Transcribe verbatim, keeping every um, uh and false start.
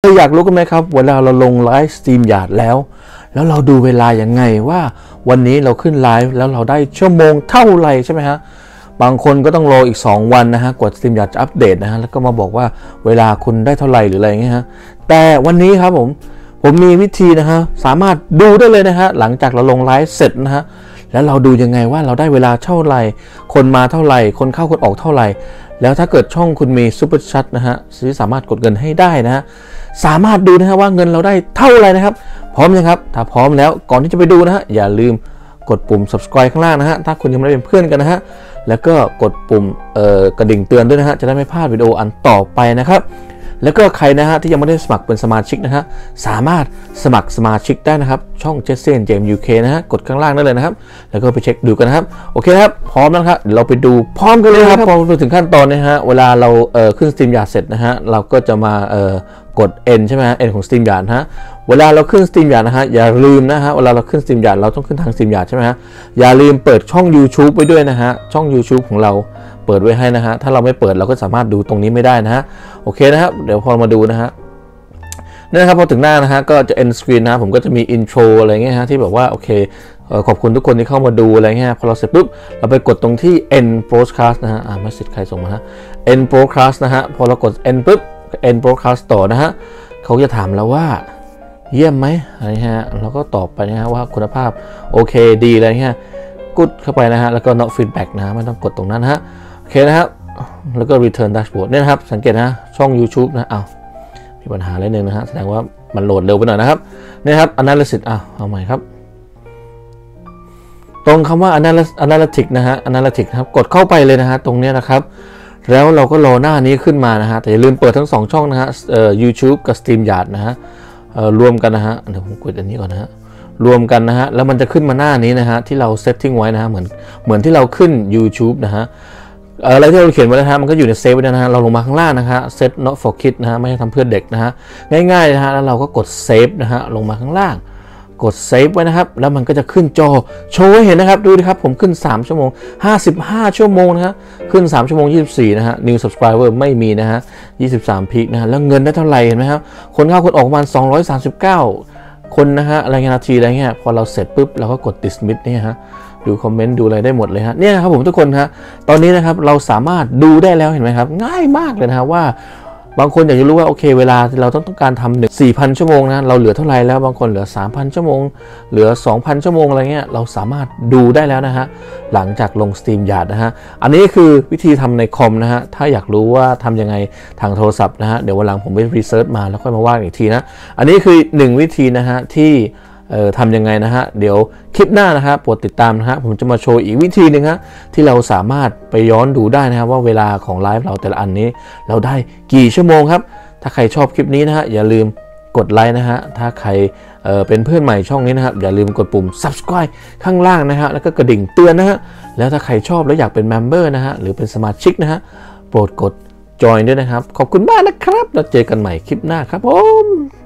ยอยากรู้กันไหมครับเวลาเราลงไลฟ์สตรีมยาร์ดแล้วแล้วเราดูเวลาอย่างไงว่าวันนี้เราขึ้นไลฟ์แล้วเราได้ชั่วโมงเท่าไหร่ใช่ไหมฮะบางคนก็ต้องรออีกสองวันนะฮะกว่าสตรีมยาร์ดจะอัปเดตนะฮะแล้วก็มาบอกว่าเวลาคุณได้เท่าไหร่หรืออะไรเงี้ยฮะแต่วันนี้ครับผมผมมีวิธีนะฮะสามารถดูได้เลยนะฮะหลังจากเราลงไลฟ์เสร็จนะฮะแล้วเราดูยังไงว่าเราได้เวลาเท่าไหร่คนมาเท่าไหร่คนเข้าคนออกเท่าไหร่แล้วถ้าเกิดช่องคุณมีซุปเปอร์แชทนะฮะที่สามารถกดเงินให้ได้นะฮะสามารถดูนะฮะว่าเงินเราได้เท่าไหร่นะครับพร้อมยังครับถ้าพร้อมแล้วก่อนที่จะไปดูนะฮะอย่าลืมกดปุ่ม subscribe ข้างล่างนะฮะถ้าคุณยังไม่ได้เป็นเพื่อนกันนะฮะแล้วก็กดปุ่มเอ่อกระดิ่งเตือนด้วยนะฮะจะได้ไม่พลาดวิดีโออันต่อไปนะครับแล้วก็ใครนะฮะที่ยังไม่ได้สมัครเป็นสมาชิกนะฮะสามารถสมัครสมาชิกได้นะครับช่อง Jesse and James ยู เค นะฮะกดข้างล่างได้เลยนะครับแล้วก็ไปเช็คดูกันนะครับโอเคครับพร้อมแล้วครับเดี๋ยวเราไปดูพร้อมกันเลยครับพอไปถึงขั้นตอนนี้ฮะเวลาเราเอ่อขึ้น StreamYard เสร็จนะฮะเราก็จะมาเอ่อกด End ใช่ไหมฮะ End ของ StreamYard นะฮะเวลาเราขึ้น StreamYard นะฮะอย่าลืมนะฮะเวลาเราขึ้น StreamYard เราต้องขึ้นทาง StreamYard ใช่ไหมฮะอย่าลืมเปิดช่อง YouTube ไว้ด้วยนะฮะช่อง YouTube ของเราเปิดไว้ให้นะฮะถ้าเราไม่เปิดเราก็สามารถดูตรงนี้ไม่ได้นะฮะโอเคนะครับเดี๋ยวพอมาดูนะฮะนี่นะครับพอถึงหน้านะฮะก็จะ end screen นะผมก็จะมี intro อะไรเงี้ยฮะที่แบบว่าโอเคขอบคุณทุกคนที่เข้ามาดูอะไรเงี้ยพอเราเสร็จปุ๊บเราไปกดตรงที่ end broadcast นะฮะอ่าไม่สิทธิ์ใครส่งมาฮะ end broadcast นะฮะพอเรากด end ปุ๊บ end broadcast ต่อนะฮะเขาจะถามเราว่าเยี่ยมไหมอะไรฮะเราก็ตอบไปนะฮะว่าคุณภาพโอเคดีอะไรเงี้ยกดเข้าไปนะฮะแล้วก็ not feedback นะไม่ต้องกดตรงนั้นนะฮะโอเคนะครับแล้วก็ return dashboard เนี่ยนะครับสังเกตนะช่อง YouTube นะอ้าวมีปัญหาอะไรนึงนะฮะแสดงว่ามันโหลดเร็วไปหน่อยนะครับนี่ครับ analysis อ้าวเอาใหม่ครับตรงคำว่า analytic นะฮะ analytic ครับกดเข้าไปเลยนะฮะตรงนี้นะครับแล้วเราก็รอหน้านี้ขึ้นมานะฮะแต่อย่าลืมเปิดทั้งสองช่องนะฮะเอ่อ YouTube กับ StreamYard นะฮะเอ่อรวมกันนะฮะเดี๋ยวผมกดอันนี้ก่อนนะฮะรวมกันนะฮะแล้วมันจะขึ้นมาหน้านี้นะฮะที่เราเซตติ้งไว้นะฮะเหมือนเหมือนที่เราขึ้น YouTube นะฮะอะไรที่เราเขียนไว้นะฮะมันก็อยู่ในเซฟไว้นะฮะเราลงมาข้างล่างนะฮะ set not for kids นะฮะไม่ใช่ทำเพื่อเด็กนะฮะง่ายๆนะฮะแล้วเราก็กดเซฟนะฮะลงมาข้างล่างกดเซฟไว้นะครับแล้วมันก็จะขึ้นจอโชว์ให้เห็นนะครับดูดิครับผมขึ้นสามชั่วโมงห้าสิบห้าชั่วโมงนะฮะขึ้นสามชั่วโมงยี่สิบสี่นะฮะ new subscriber ไม่มีนะฮะยี่สิบสามพีคนะฮะแล้วเงินได้เท่าไหร่เห็นไหมครับคนเข้าคนออกประมาณสองร้อยสามสิบเก้าคนนะฮะรายงานนาทีอะไรเงี้ยพอเราเสร็จปุ๊บเราก็กด dismiss นี่ฮะดูคอมเมนต์ดูอะไรได้หมดเลยฮะเนี่ยครับผมทุกคนฮะตอนนี้นะครับเราสามารถดูได้แล้วเห็นไหมครับง่ายมากเลยนะฮะว่าบางคนอยากจะรู้ว่าโอเคเวลาเราต้องต้องการทำหนึ่ง สี่พัน ชั่วโมงนะเราเหลือเท่าไหร่แล้วบางคนเหลือ สามพัน ชั่วโมงเหลือ สองพัน ชั่วโมงอะไรเงี้ยเราสามารถดูได้แล้วนะฮะหลังจากลง StreamYard นะฮะอันนี้คือวิธีทำในคอมนะฮะถ้าอยากรู้ว่าทำยังไงทางโทรศัพท์นะฮะเดี๋ยววันหลังผมไปรีเสิร์ชมาแล้วค่อยมาว่าอีกทีนะอันนี้คือหนึ่งวิธีนะฮะที่เอ่อทำยังไงนะฮะเดี๋ยวคลิปหน้านะฮะโปรดติดตามนะฮะผมจะมาโชว์อีกวิธีหนึ่งฮะที่เราสามารถไปย้อนดูได้นะครับว่าเวลาของไลฟ์เราแต่ละอันนี้เราได้กี่ชั่วโมงครับถ้าใครชอบคลิปนี้นะฮะอย่าลืมกดไลค์นะฮะถ้าใครเอ่อเป็นเพื่อนใหม่ช่องนี้นะครับอย่าลืมกดปุ่ม subscribe ข้างล่างนะฮะแล้วก็กระดิ่งเตือนนะฮะแล้วถ้าใครชอบแล้วอยากเป็น member นะฮะหรือเป็นสมาชิกนะฮะโปรดกด join ด้วยนะครับขอบคุณมากนะครับแล้วเจอกันใหม่คลิปหน้าครับผม